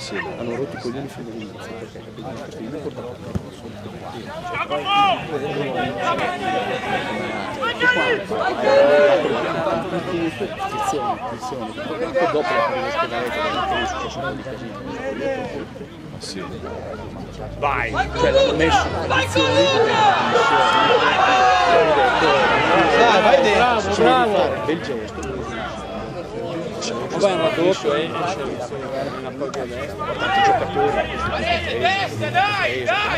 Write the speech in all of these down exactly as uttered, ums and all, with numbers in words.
sì. Hanno rotto i coglioni fino all'inizio perché perché io mi portavo a dopo la prima ospedaletta è successo un po' di casino. Ma sì. Vai! Cioè l'hanno messo in condizioni dai, vai dentro, bravo, bravo. Bel gesto. Vabbè, ma dopo eh, c'è un appoggio a destra, tanti giocatori. Dai, dai, dai!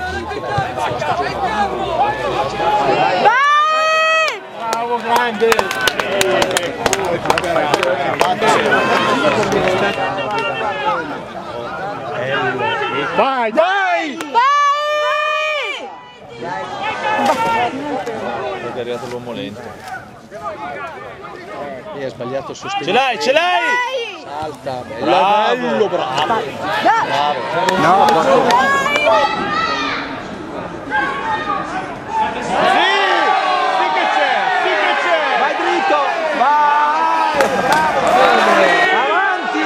bravo, grande! Vai, dai! È arrivato l'uomo lento. E ha sbagliato il sostegno. Ce l'hai, ce l'hai! Salta, bello, Bravo. bello, bravo. Bravo. No, Sì! Sì che c'è! Sì che c'è! vai dritto, vai! Avanti!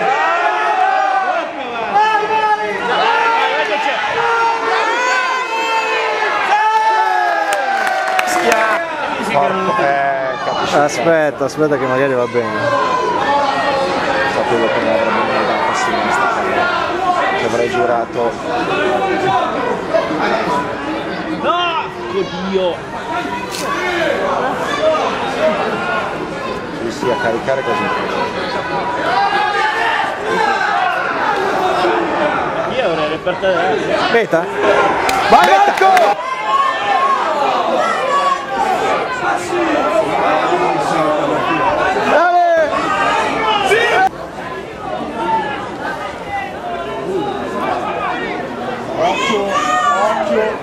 Eh, capisci. Aspetta, aspetta che magari va bene. Sapevo che non avrebbe mai dato a sinistra, che avrei giurato. No! Oddio! Sì, sì, a caricare così. Io avrei reperto Beta? Vai Marco! Occhio, occhio.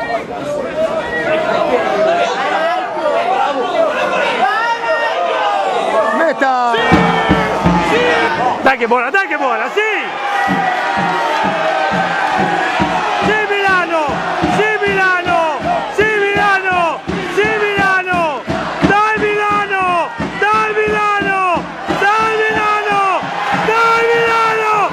Meta! Dai che buona, dai che buona, sì! Sì Milano! Sì Milano! Sì Milano! Sì Milano! Dai Milano! Dai Milano! Dai Milano! Dai Milano!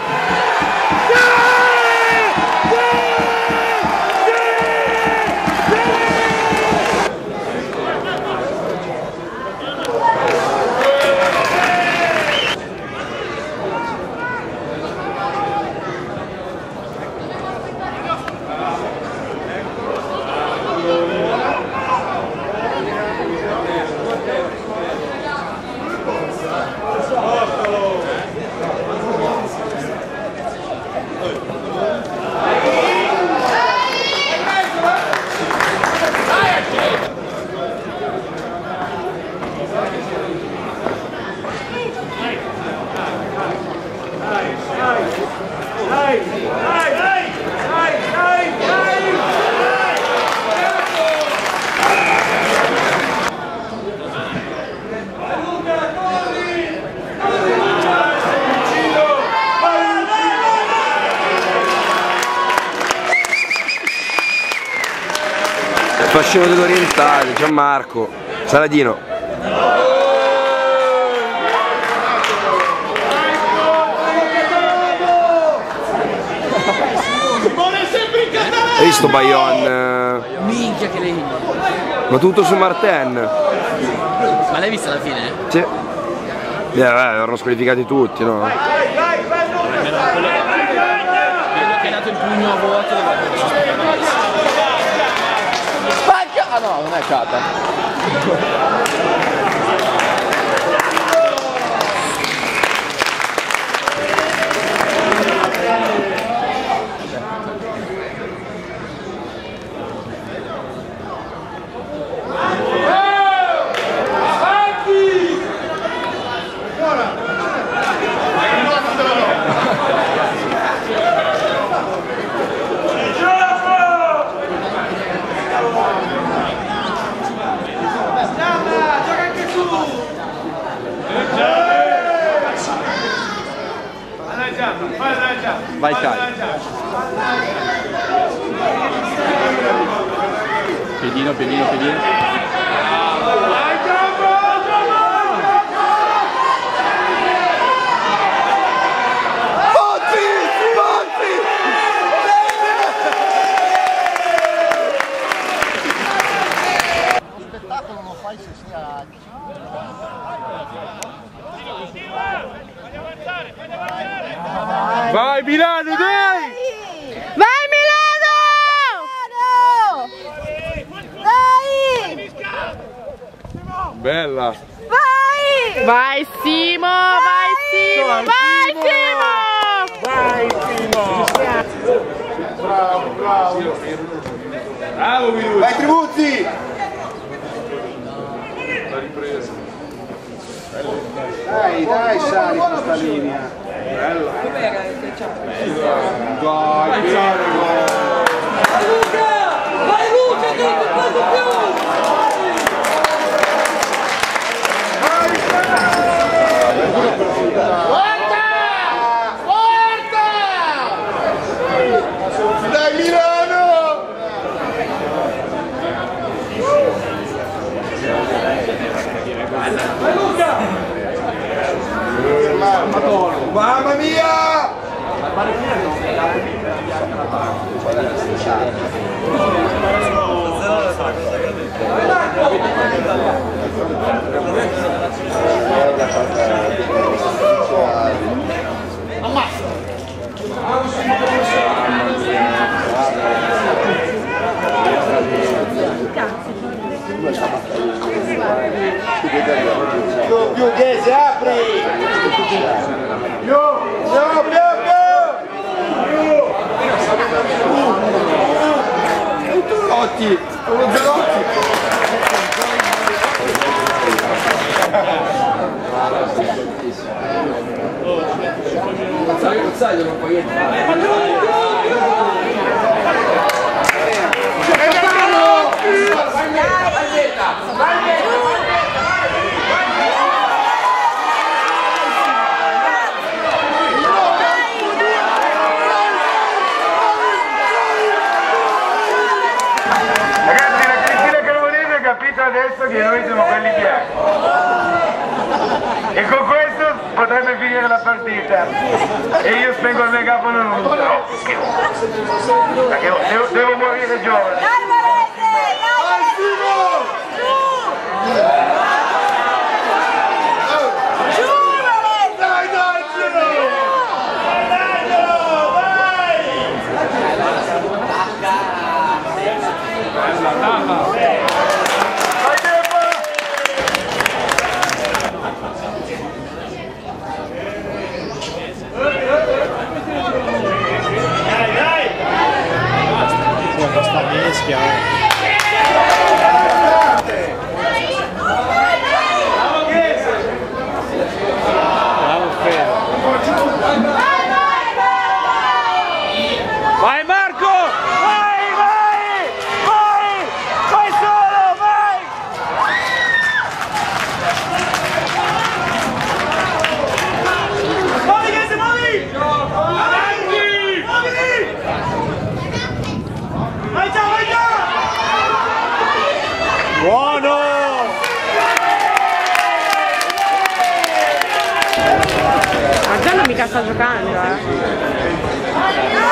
Fascino dell'orientale, Gianmarco, Saladino. Hai visto Bayon? Minchia che lei. Ma tutto su Martin. Ma l'hai vista alla fine? Sì. Eh, erano squalificati tutti, no? Vedo che è dato il pugno a vuoto. Spacca! Ah no, non è Cata. Vai Kai. Piedino, piedino, piedino. Pozzi! Vai Milano, dai! Vai Milano! Dai! Bella! Vai! Vai Simo! Vai Simo! Vai Simo! Vai Simo! Bravo, bravo. Bravo Milano! Vai Tribuzzi! La ripresa. Dai, dai, sali questa linea. Bella! Com'era il calciato? Dai, bene! Vai Luca! Vai Luca, che ti prego più! Dai Milano! Vai Luca! Mamma mia! Più, più, Ghese, apri! Più, più, più, più! Otti! Uno Zanotti! Sai Gonzaglio non puoi entrare. Ragazzi, la Cristina Carbonese ha capito adesso che noi siamo quelli bianchi. E con questo potrebbe finire la partita. E io spengo il megafono non lo so. Perché devo, devo morire giovane. Dai Varese! Dai Varese! Giù! Giù Varese! Dai, dai, Gino! Questa mischia, bravo Fede. Vai Marco! Vai, vai! Vai! Vai solo, vai! Muovi che si muovi! Avanti! Muoviti! Vai già, vai già! Buono! Ma Gianno mica sta giocando, eh!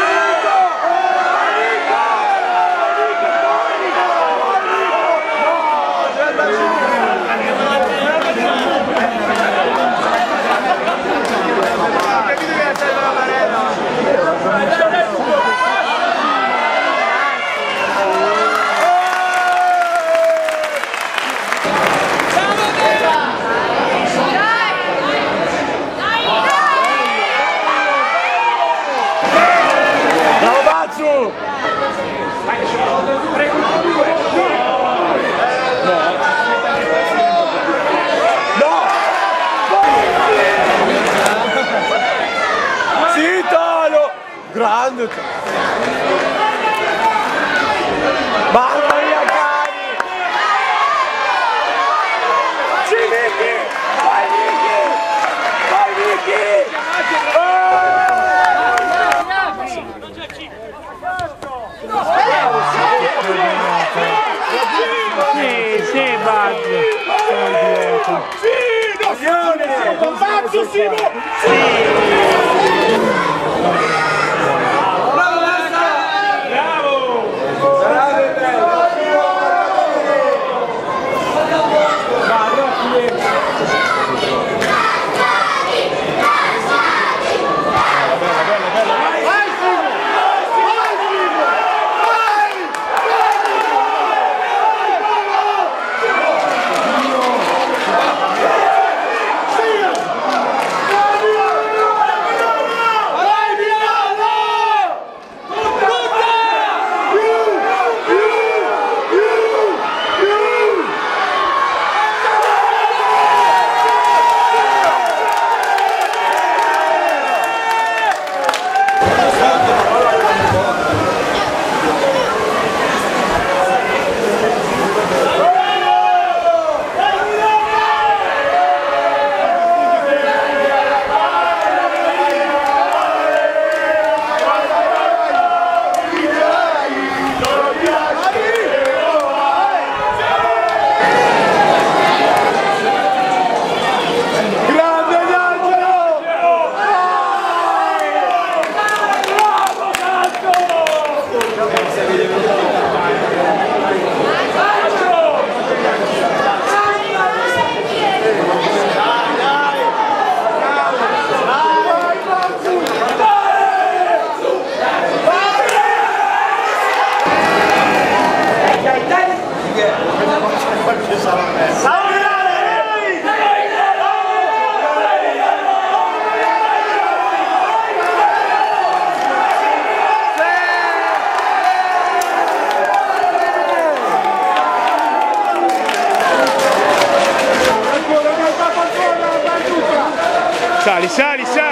Grande! Mamma mia cani! Sì, Vicky! Vai Vicky! Vai Vicky! Sì, sì, Buzz! Sì, Siamo! Compazzo, Simo! Sì! Bravo! Bravo! Sali, sali, sali!